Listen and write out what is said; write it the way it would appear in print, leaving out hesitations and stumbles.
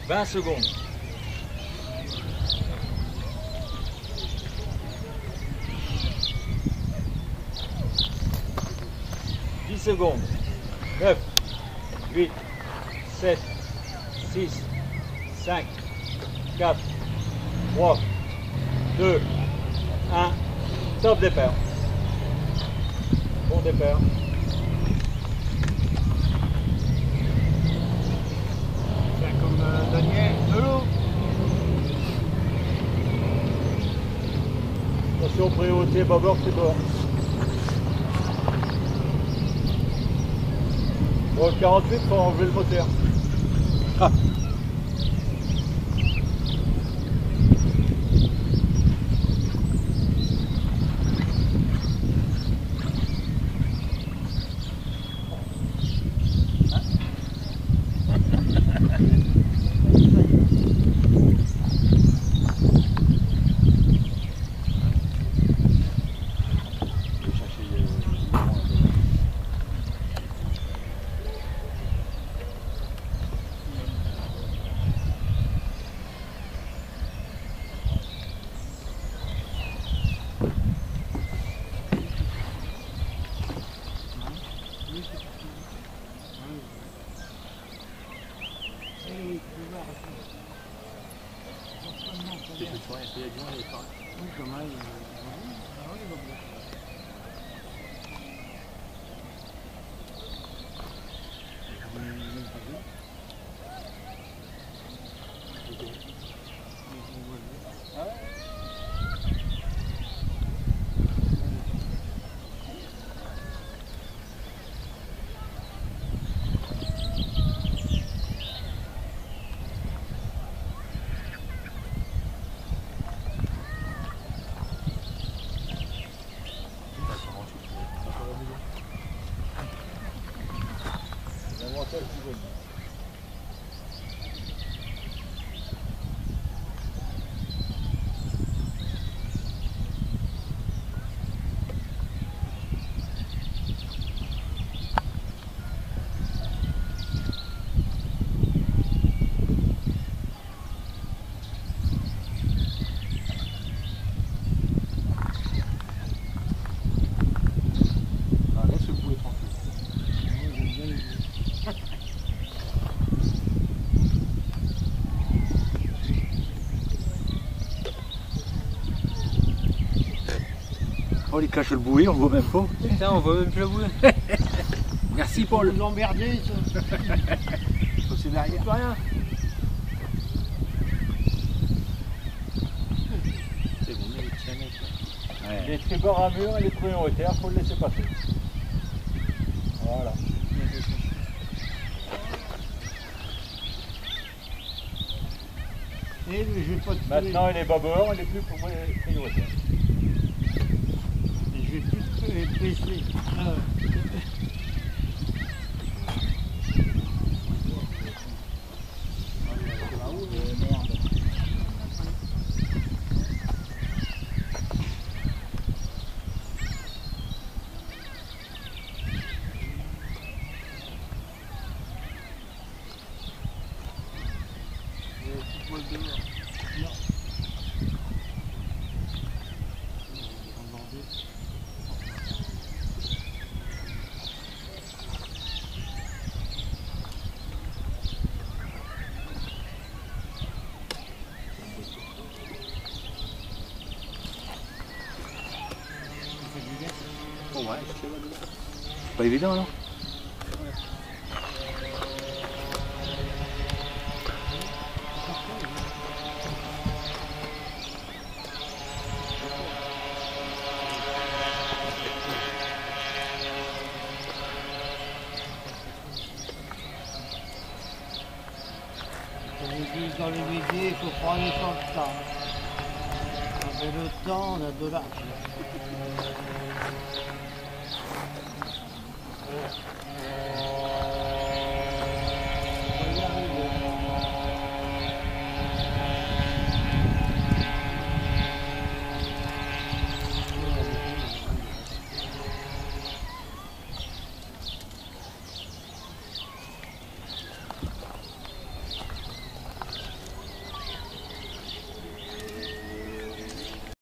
20 secondes. 10 secondes. 9, 8, 7, 6, 5, 4, 3, 2, 1. Top départ. Bon départ. C'est comme Daniel, de l'eau. Attention, priorité, bâbord, tribord. Bon, 48, il faut enlever le moteur. Ah. Oh, il cache le bouée, on le voit même pas. Putain, on voit même plus la boule. Merci Paul. Vous emmerder, ça. C'est derrière. Plus rien. C'est bon, il y a des petits mecs, là. Les tribords à mur et les prioritaires, il faut le laisser passer. Voilà. Et je vais pas te Maintenant, il est bâbord, il est plus pour les prioritaires. Je vais plus te presser. Ouais, c'est pas évident, non? Dans les médias, il faut prendre son temps. On a le temps, on a de l'argent.